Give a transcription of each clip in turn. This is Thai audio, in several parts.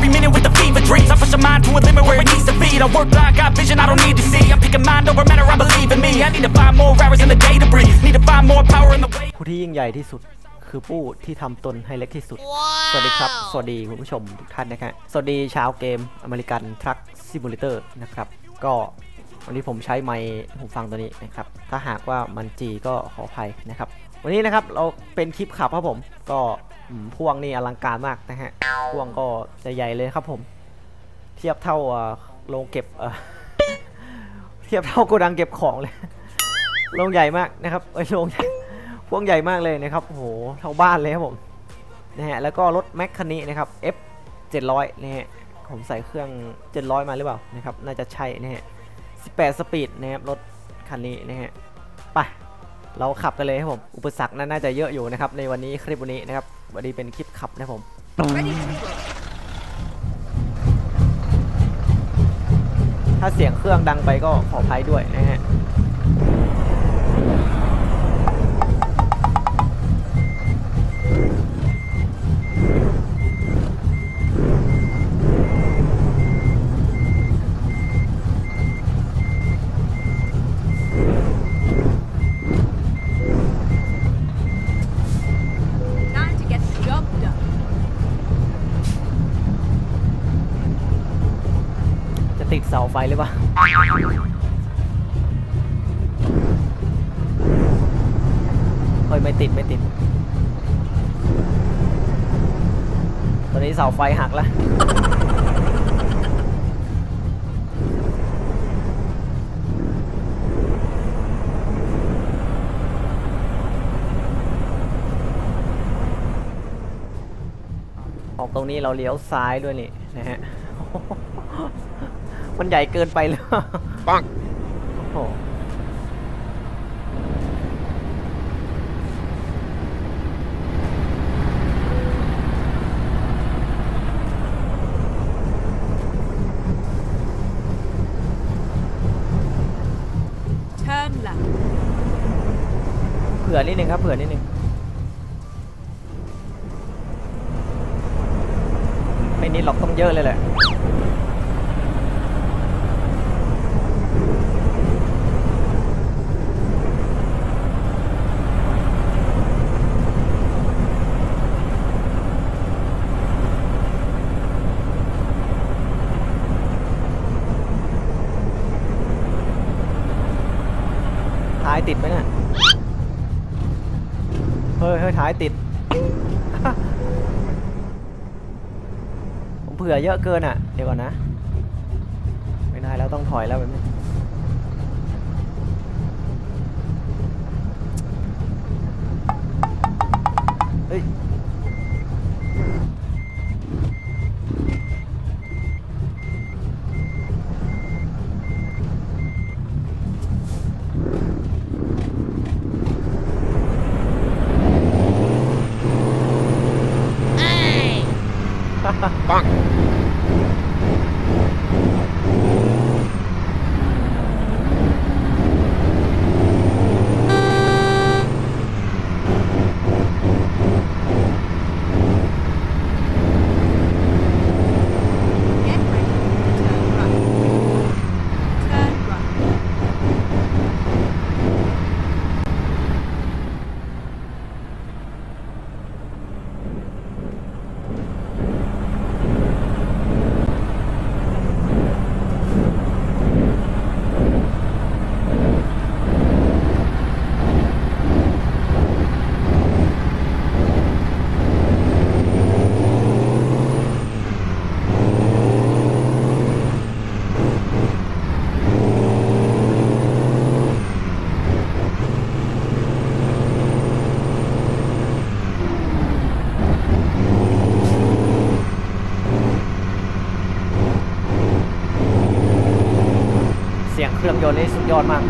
every minute with the fever dreams. I push a mind to a limit where it needs to feed. I work blind, got vision I don't need to see. I'm picking mind over matter, I believe in me. I need to find more hours in the day to breathe. Need to find more power in the way. ผู้ที่ยิ่งใหญ่ที่สุดคือผู้ที่ทำตนให้เล็กที่สุดสวัสดีครับสวัสดีคุณผู้ชมทุกท่านนะครับสวัสดีชาวเกมอเมริกันทรัคซิมูเลเตอร์นะครับก็วันนี้ผมใช้ไมค์หูฟังตัวนี้นะครับถ้าหากว่ามันจีก็ขออภัยนะครับวันนี้นะครับเราเป็นคลิปขับครับผมก็พ่วงนี่อลังการมากนะฮะพ่วงก็ใหญ่เลยครับผมเทียบเท่าโรงเก็บเทียบเท่าโกดังเก็บของเลยโรงใหญ่มากนะครับโรงพ่วงใหญ่มากเลยนะครับโอ้โหเท่าบ้านเลยครับผมนะฮะแล้วก็รถแมคคันนี้นะครับ F 700นะฮะผมใส่เครื่อง700มาหรือเปล่านะครับน่าจะใช่นะฮะ18สปีดนะครับรถคันนี้นะฮะไปเราขับกันเลยครับผมอุปสรรคนั้นน่าจะเยอะอยู่นะครับในวันนี้คลิปวันนี้นะครับวันนี้เป็นคลิปขับนะผมถ้าเสียงเครื่องดังไปก็ขออภัยด้วยนะฮะติดเสาไฟหรือเปล่าเฮ้ยไม่ติดตอนนี้เสาไฟหักแล้วออกตรงนี้เราเลี้ยวซ้ายด้วยนี่นะฮะมันใหญ่เกินไปเลยปังโอ้โหเผื่อนิดนึงครับเผื่อนิดนึงไม่นิดหรอกต้องเยอะเลยแหละท้ายติดไหมเนี่ยเฮ้ยท้ายติด ผมเผื่อเยอะเกินอ่ะเดี๋ยวก่อนนะไม่ได้แล้วต้องถอยแล้วแบบนี้เฮ้ยปังเครื่องยนต์นี่สุดยอดมาก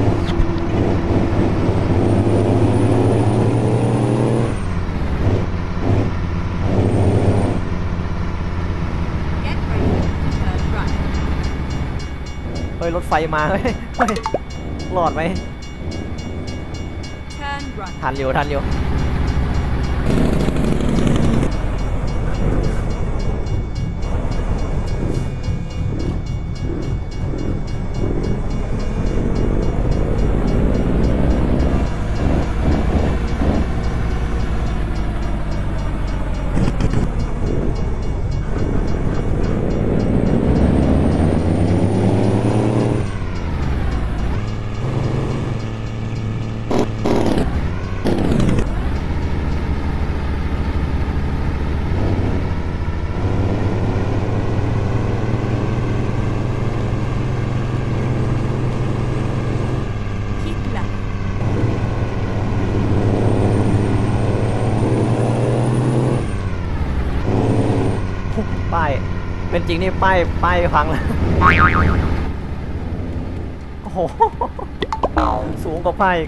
เฮ้ยรถไฟมาเฮ้ยหลอดไหมทันอยู่ป้ายเป็นจริงนี่ป้ายพังแล้วโอ้โหสูงกว่าป้าย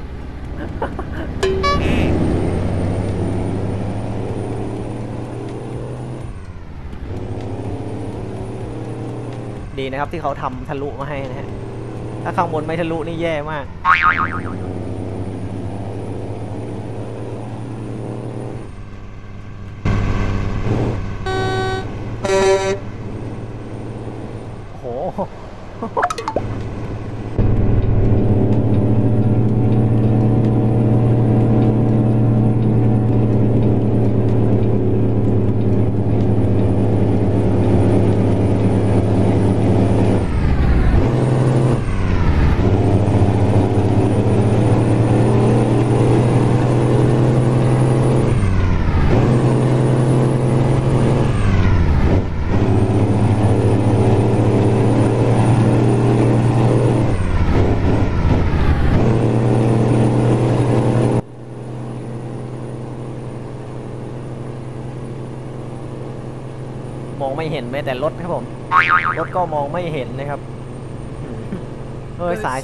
ดีนะครับที่เขาทำทะลุมาให้นะฮะถ้าข้างบนไม่ทะลุนี่แย่มากโอ้โหมองไม่เห็นแม้แต่รถครับผมรถก็มองไม่เห็นนะครับเฮ้ยสาย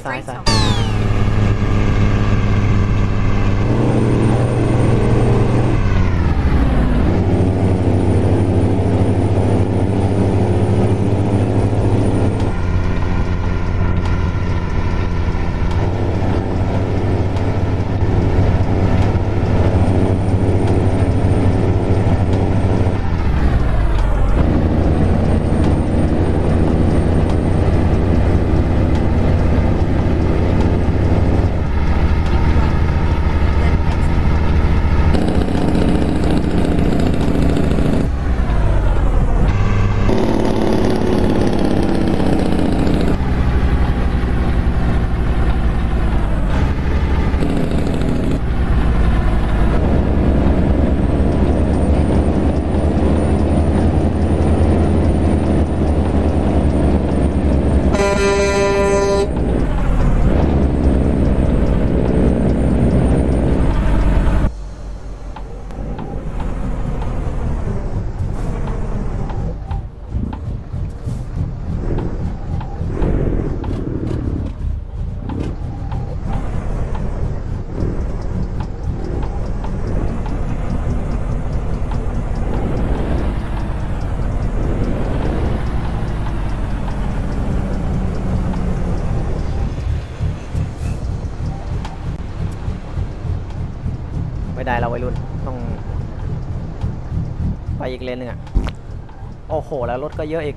ไม่ได้เราวัยรุ่นต้องไปอีกเลนหนึ่งอ่ะโอ้โหแล้วรถก็เยอะอีก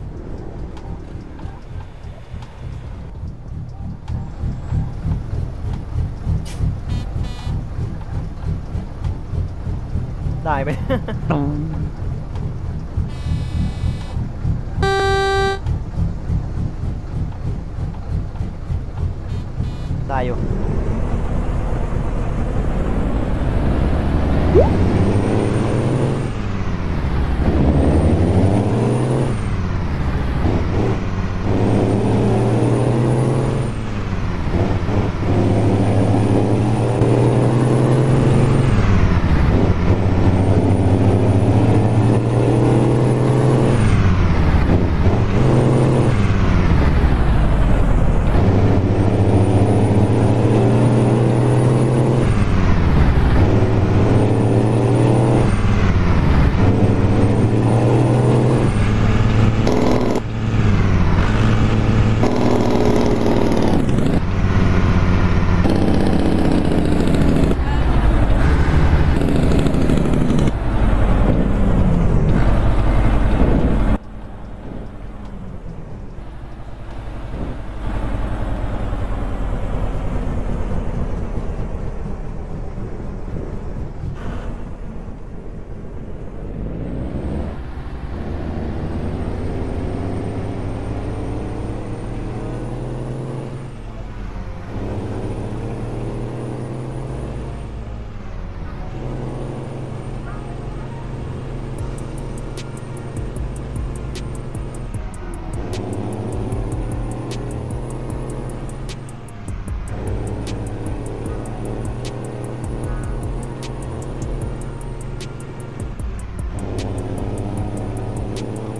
ได้ไหม ได้อยู่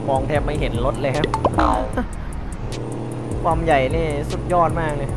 มองแทบไม่เห็นรถเลยครับ ความใหญ่นี่สุดยอดมากเลย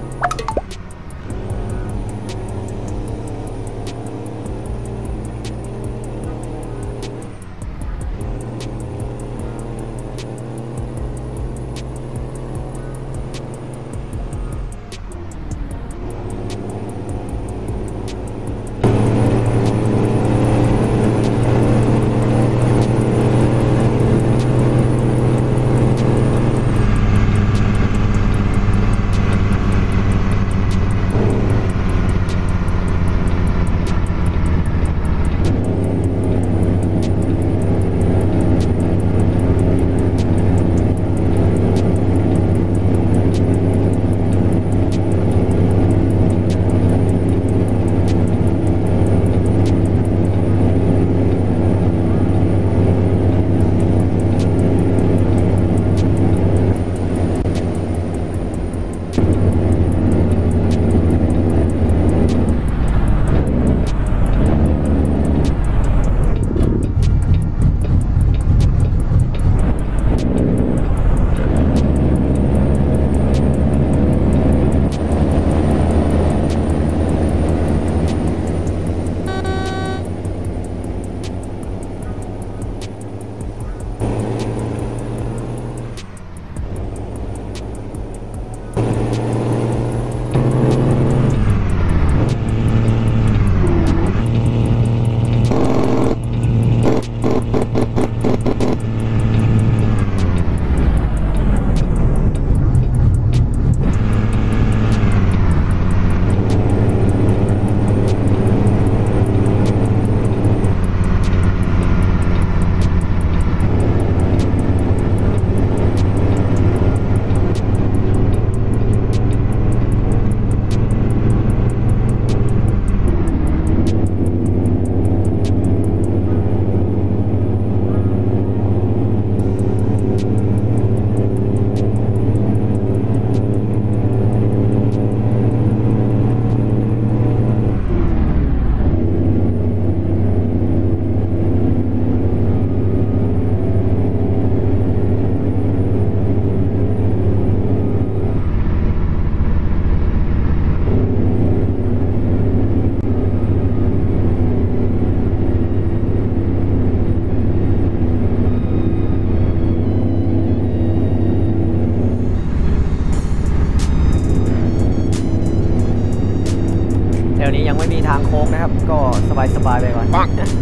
แถวนี้ยังไม่มีทางโค้งนะครับก็สบายๆไปก่อน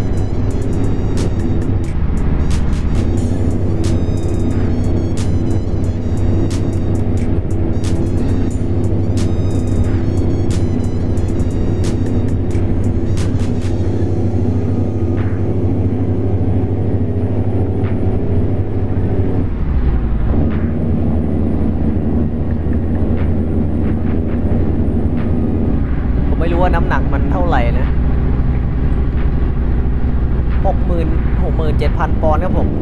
ไม่รู้ว่าน้ำหนักมันเท่าไหร่นะ67,000 ปอนด์ครับผม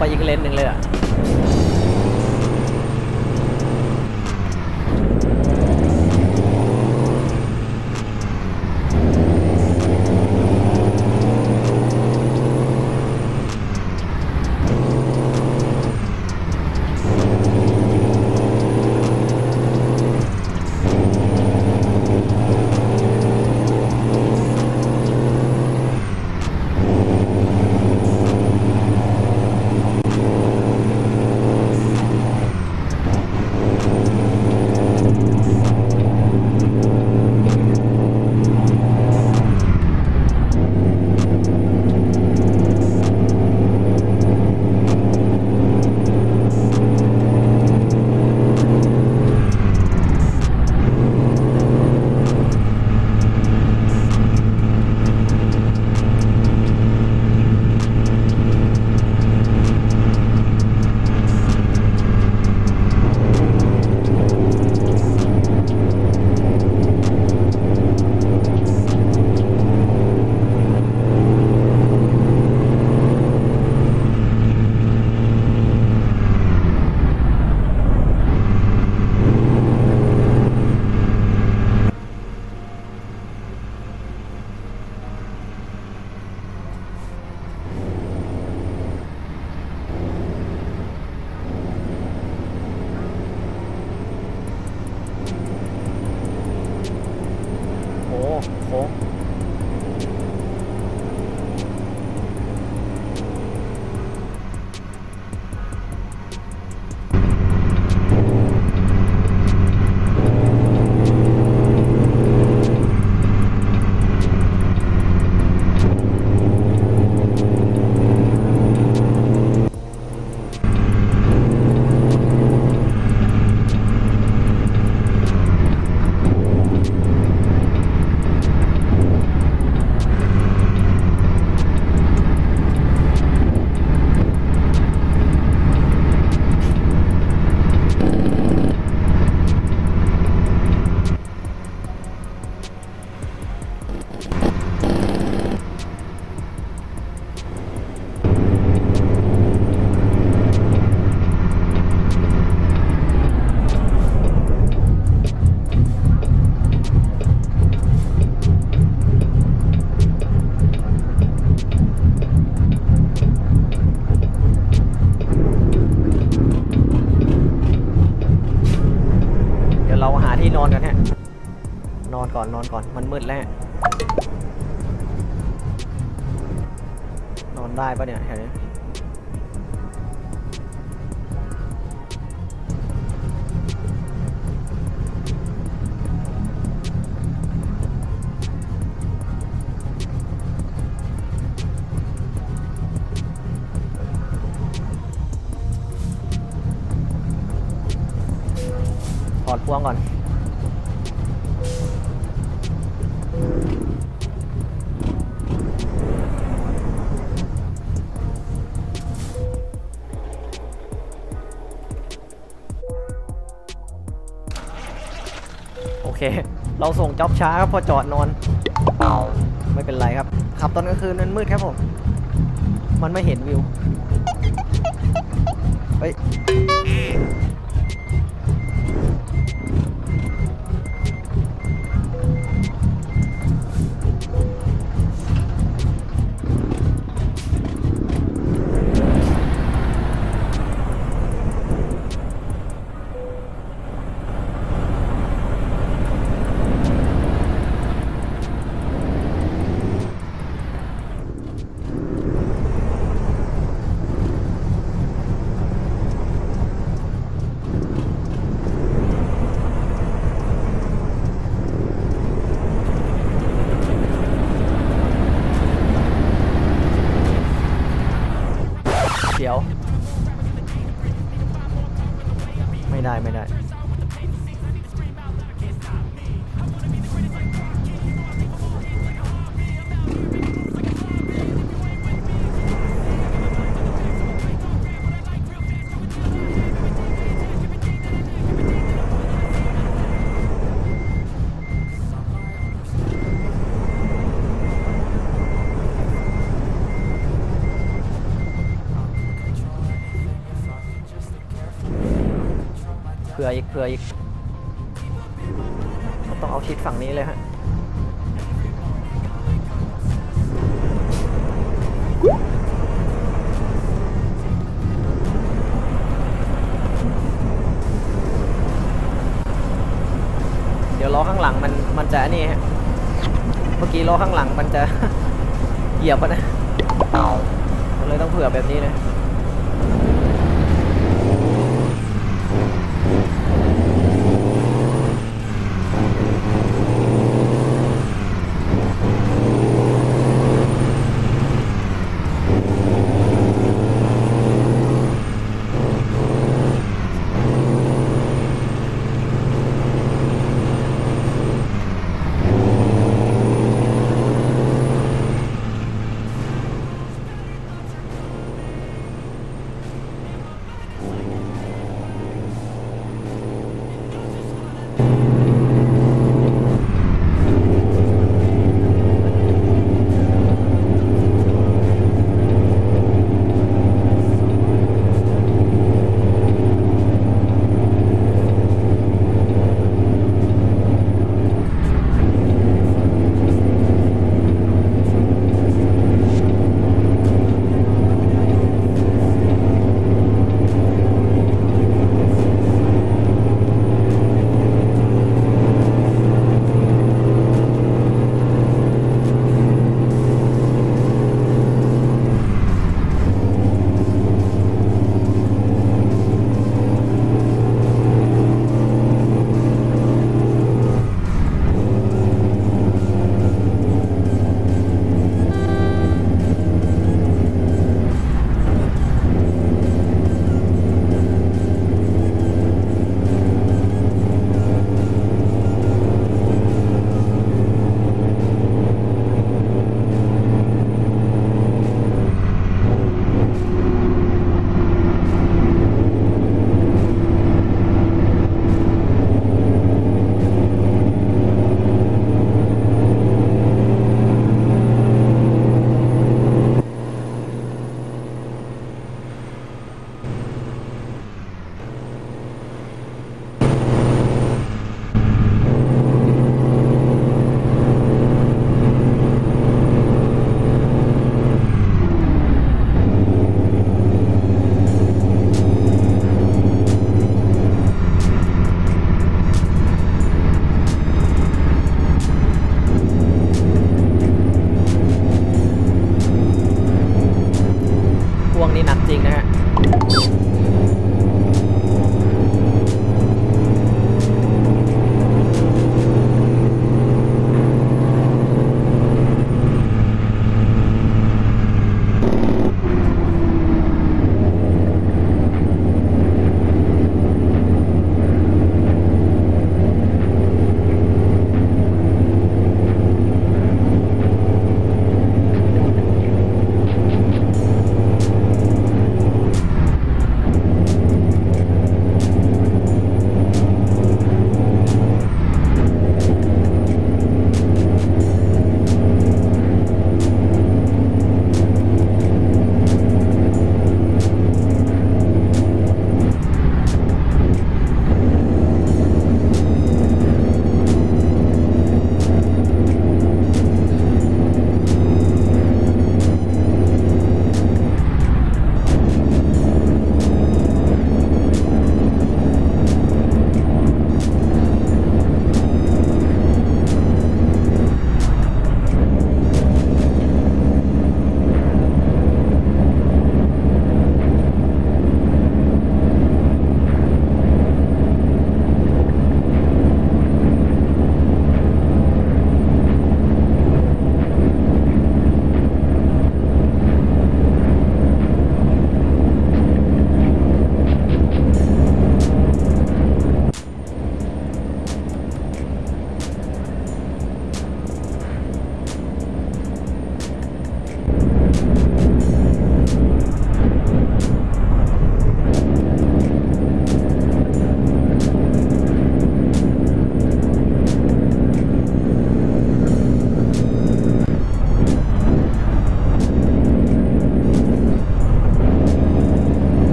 ไปอีกเลนหนึ่งเลยอ่ะโค้งเราหาที่นอนกันฮะนอนก่อนมันมืดแล้วนอนได้ปะเนี่ยแถวนี้ถอดพวงก่อนโอเคเราส่งจ็อบช้าครับพอจอดนอนไม่เป็นไรครับขับตอนกลางคืนมันมืดครับผมมันไม่เห็นวิวเฮ้ยเผื่ออีกต้องเอาชิดฝั่งนี้เลยฮะเดี๋ยวล้อข้างหลังมันจะนี่ฮะเมื่อกี้ล้อข้างหลังมันจะ เหยียบนะมันเลยต้องเผื่อแบบนี้นะ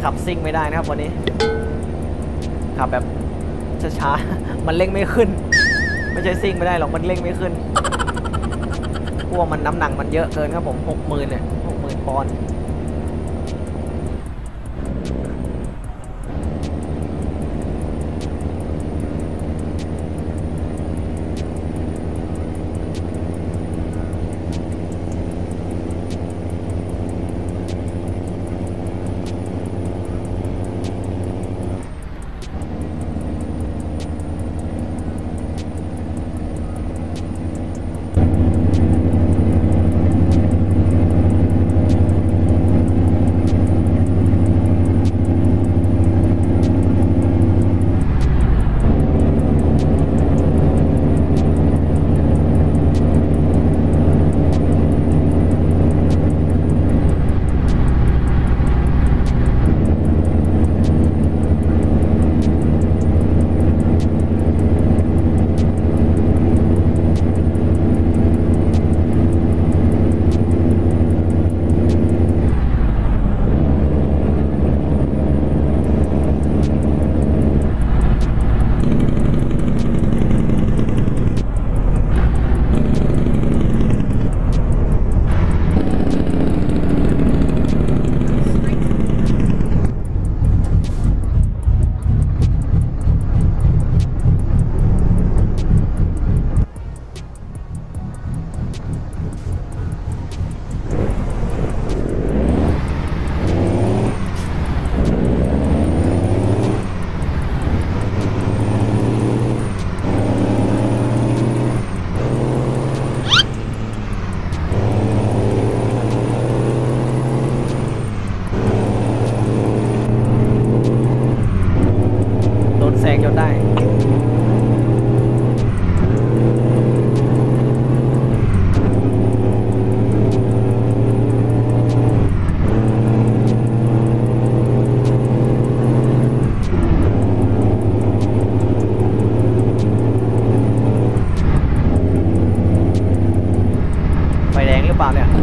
ขับซิ่งไม่ได้นะครับวันนี้ขับแบบช้าๆมันเร่งไม่ขึ้นไม่ใช่ซิ่งไม่ได้หรอกมันเร่งไม่ขึ้นพวกมันน้ำหนักมันเยอะเกินครับผม60,000เนี่ย60,000 ปอนด์แซงจนได้ไฟแดงหรือเปล่าเนี่ย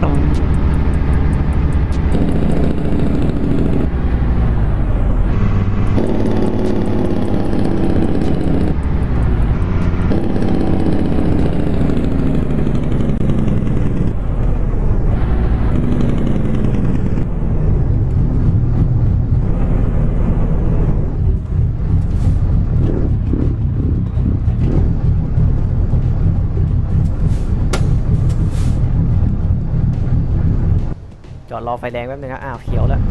จอดรอไฟแดงแป๊บนึงครับอ้าวเขียวแล้ว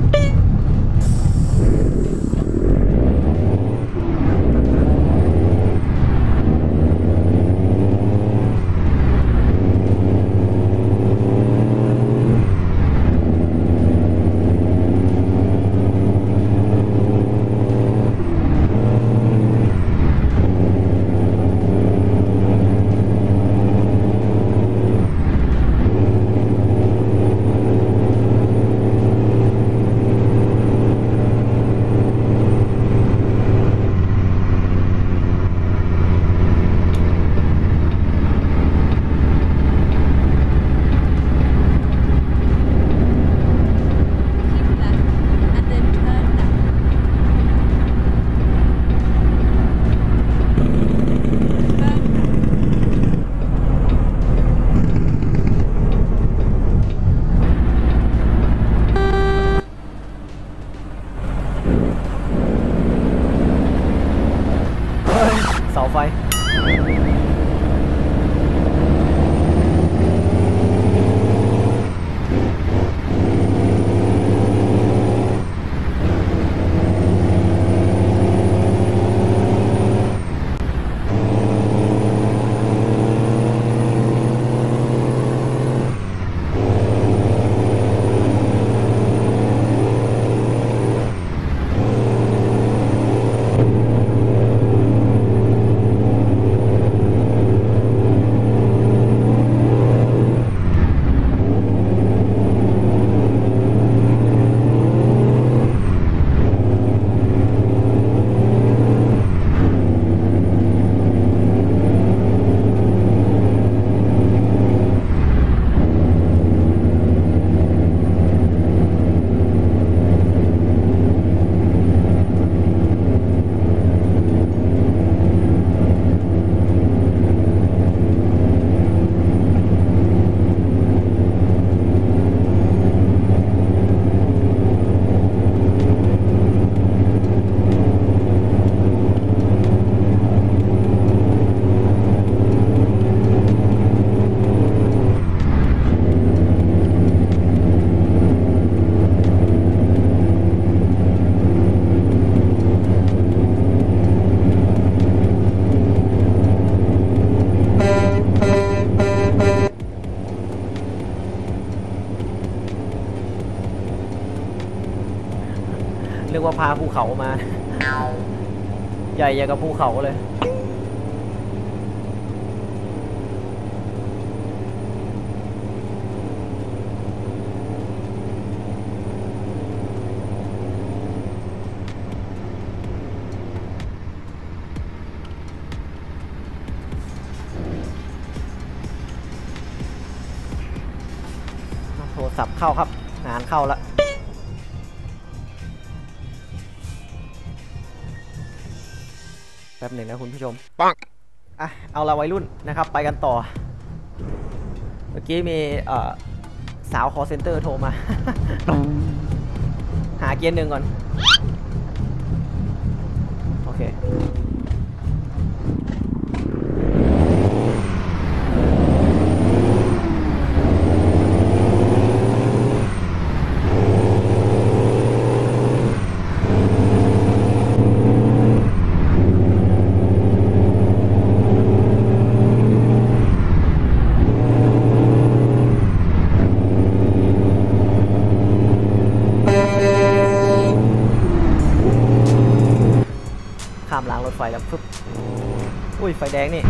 นึกว่าพาภูเขามา ใหญ่อย่างกับภูเขาเลยโทรศัพท์เข้าครับงานเข้าแล้วแป๊บหนึ่งนะคุณผู้ชมปังอ่ะเอาละวัยรุ่นนะครับไปกันต่อเมื่อกี้มีสาวคอลเซ็นเตอร์โทรมา หาเกียร์หนึ่งก่อนโอเคข้ามรางรถไฟแล้วปึ๊บอุ้ยไฟแดงนี่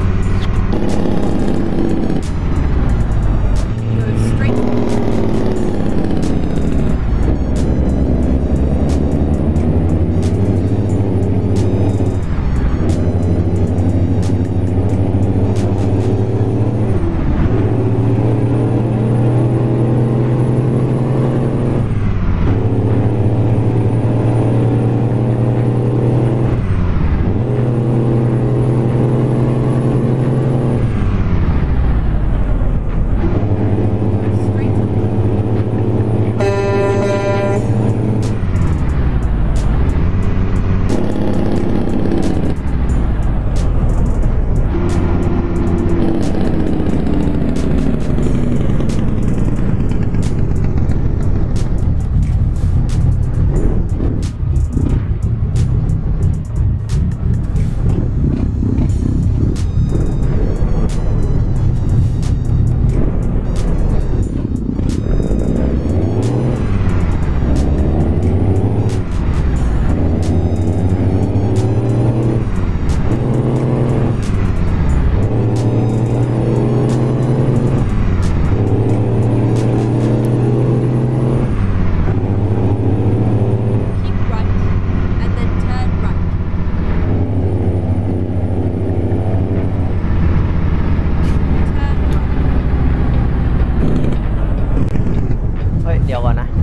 เดี๋ยวก่อนนะ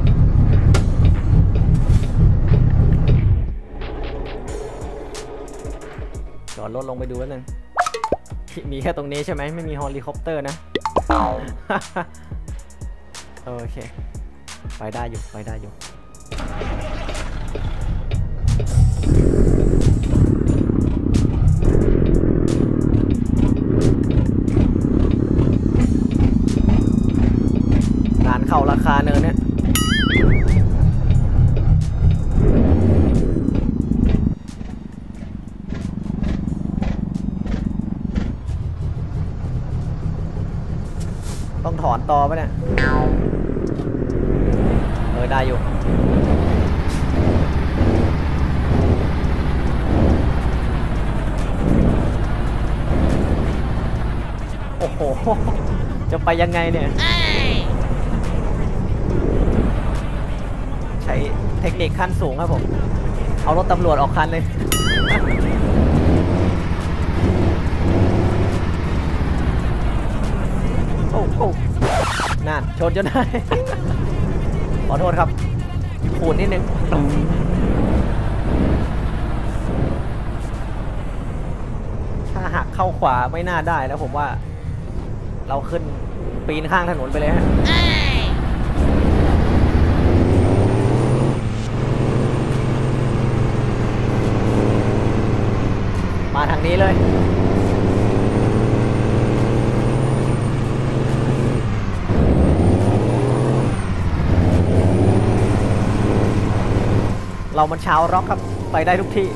จอดรถลงไปดูแล้วนึงมีแค่ตรงนี้ใช่ไหมไม่มีเฮลิคอปเตอร์นะ โอเคไปได้อยู่ไปได้อยู่งานเข้าราคาเนินเนี่ยต้องถอนต่อปะเนี่ยได้อยู่โอ้โหจะไปยังไงเนี่ยใช้เทคนิคขั้นสูงครับผมเอารถตำรวจออกคันเลยโอ้โหนั่นชนจนได้ ขอโทษครับขูดนิดนึงถ้าหักเข้าขวาไม่น่าได้แล้วผมว่าเราขึ้นปีนข้างถนนไปเลยฮะมาทางนี้เลยเรามันชาวร็อกครับไปได้ทุกที่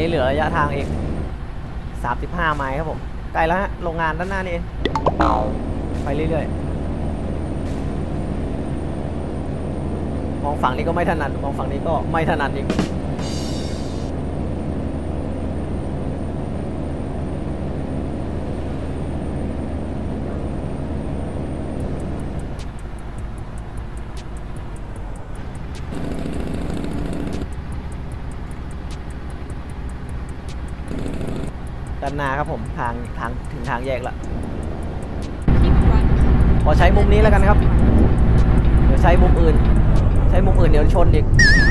นี้เหลือระยะทางอีก35 ไมล์ครับผมใกล้แล้วฮะโรงงานด้านหน้านี่เองไปเรื่อยๆมองฝั่งนี้ก็ไม่ถนัดมองฝั่งนี้ก็ไม่ถนัดอีกด้านหน้าครับผมทางถึงทางแยกแล้วขอใช้มุมนี้แล้วกันครับเดี๋ยวใช้มุมอื่นเดี๋ยวชนอีก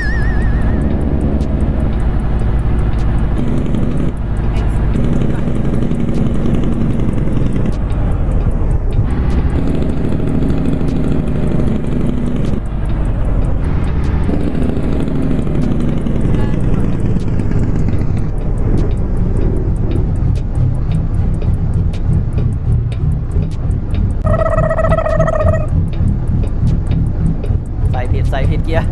ใส่ผิดเกียร์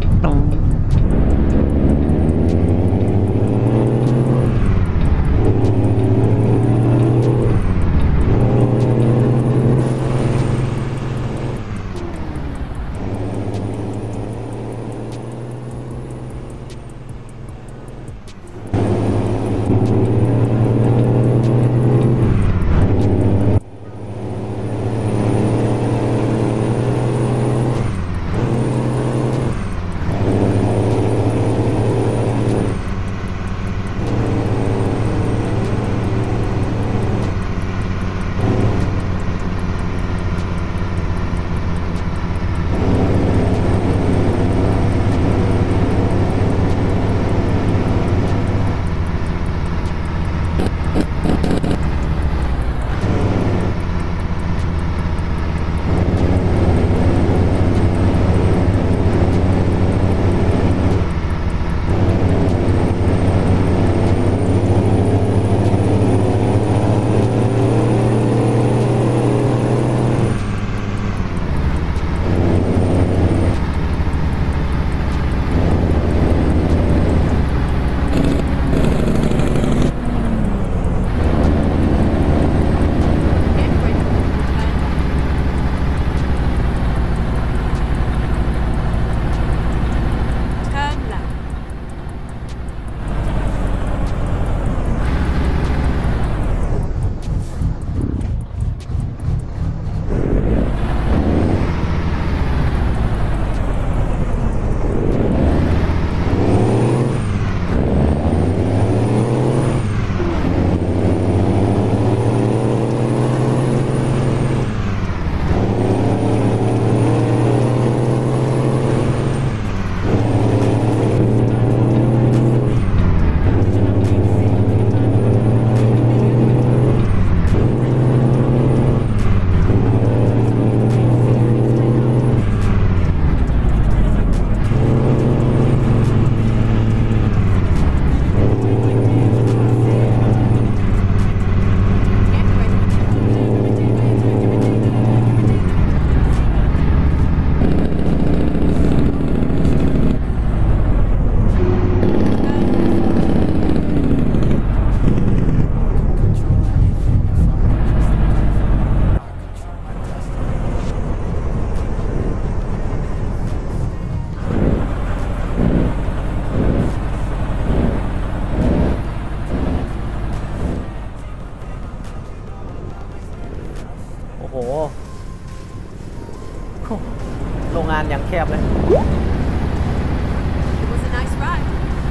โอ้โหโรงงานอย่างแคบเลย It was a nice ride.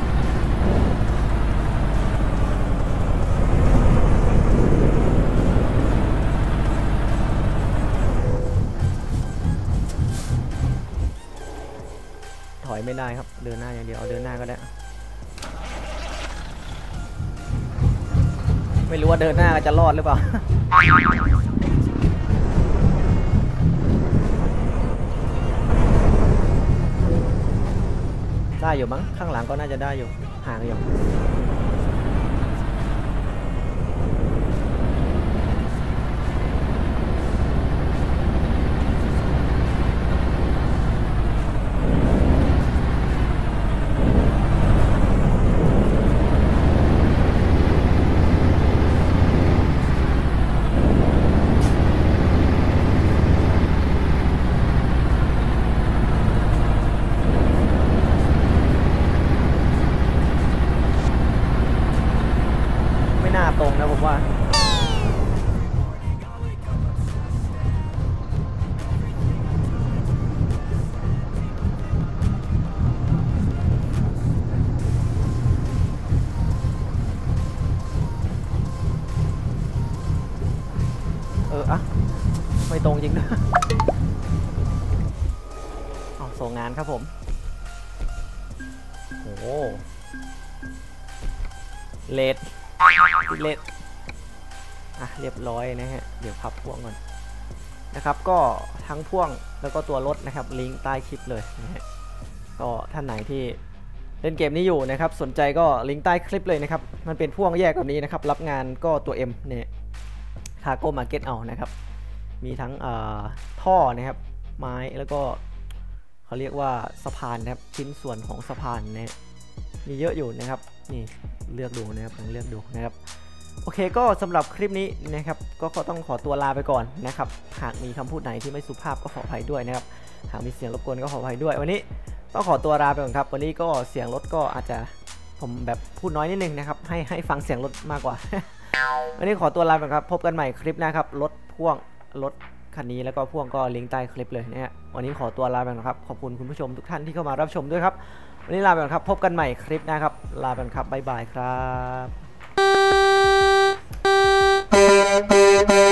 ถอยไม่ได้ครับเดินหน้าอย่างเดียวเอาเดินหน้าก็ได้ไม่รู้ว่าเดินหน้าจะรอดหรือเปล่า ได้อยู่มั้งข้างหลังก็น่าจะได้อยู่ห่างอยู่อะไม่ตรงจริงนะเอาส่งงานครับผมโอ้เลดอ่ะเรียบร้อยนะฮะเดี๋ยวพับพ่วงก่อนนะครับก็ทั้งพ่วงแล้วก็ตัวรถนะครับลิงก์ใต้คลิปเลยนะฮะก็ท่านไหนที่เล่นเกมนี้อยู่นะครับสนใจก็ลิงก์ใต้คลิปเลยนะครับมันเป็นพ่วงแยกแบบนี้นะครับรับงานก็ตัว M เนี่ยคาร์โก้มาร์เก็ตเอานะครับมีทั้งท่อนะครับไม้แล้วก็เขาเรียกว่าสะพานนะครับชิ้นส่วนของสะพานเนี่ยมีเยอะอยู่นะครับนี่เลือกดูนะครับลองเลือกดูนะครับโอเคก็สำหรับคลิปนี้นะครับก็ต้องขอตัวลาไปก่อนนะครับหากมีคำพูดไหนที่ไม่สุภาพก็ขออภัยด้วยนะครับหากมีเสียงรบกวนก็ขออภัยด้วยวันนี้ต้องขอตัวลาไปก่อนครับวันนี้ก็เสียงรถก็อาจจะผมแบบพูดน้อยนิดนึงนะครับให้ฟังเสียงรถมากกว่า วันนี้ขอตัวลาไปก่อนครับพบกันใหม่คลิปหน้าครับรถพ่วงรถคันนี้แล้วก็พ่วงก็ลิงก์ใต้คลิปเลยนะฮะวันนี้ขอตัวลาไปก่อนครับขอบคุณคุณผู้ชมทุกท่านที่เข้ามารับชมด้วยครับวันนี้ลาไปก่อนครับพบกันใหม่คลิปหน้าครับลาไปก่อนครับบ๊ายบายครับ